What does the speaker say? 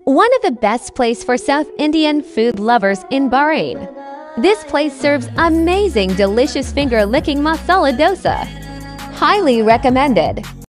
one of the best places for South Indian food lovers in Bahrain. This place serves amazing, delicious finger-licking masala dosa. Highly recommended.